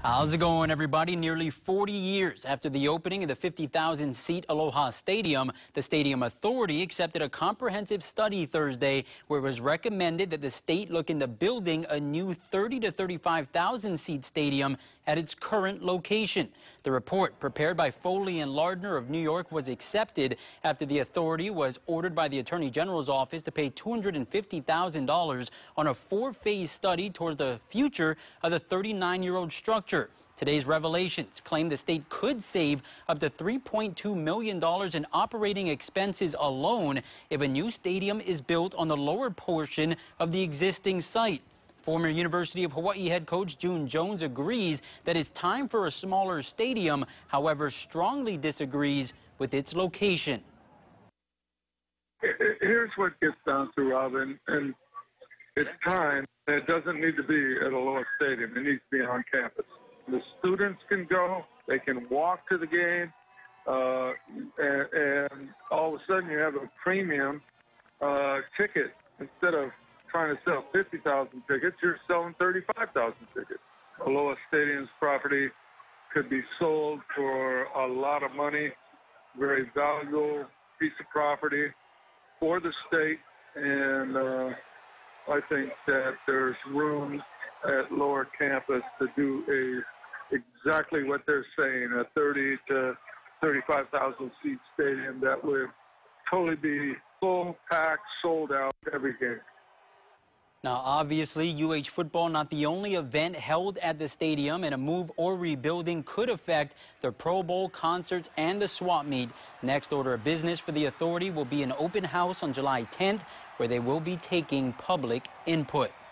How's it going, everybody? Nearly 40 years after the opening of the 50,000-seat Aloha Stadium, the Stadium Authority accepted a comprehensive study Thursday where it was recommended that the state look into building a new 30,000 to 35,000-seat stadium at its current location. The report, prepared by Foley and Lardner of New York, was accepted after the authority was ordered by the Attorney General's office to pay $250,000 on a 4-phase study towards the future of the 39-year-old structure. Today's revelations claim the state could save up to $3.2 million in operating expenses alone if a new stadium is built on the lower portion of the existing site. Former University of Hawaii head coach June Jones agrees that it's time for a smaller stadium, however, strongly disagrees with its location. Here's what gets down to, Robin, and it's time. It doesn't need to be at Aloha Stadium. It needs to be on campus. The students can go, they can walk to the game, and all of a sudden you have a premium ticket. Instead of trying to sell 50,000 tickets, you're selling 35,000 tickets. Aloha Stadium's property could be sold for a lot of money, very valuable piece of property for the state, and I think that there's room at lower campus to do exactly what they're saying, a 30 to 35,000 seat stadium that would totally be full, packed, sold out every game. Now, obviously, UH football not the only event held at the stadium, and a move or rebuilding could affect the Pro Bowl, concerts, and the swap meet. Next order of business for the authority will be an open house on July 10th, where they will be taking public input.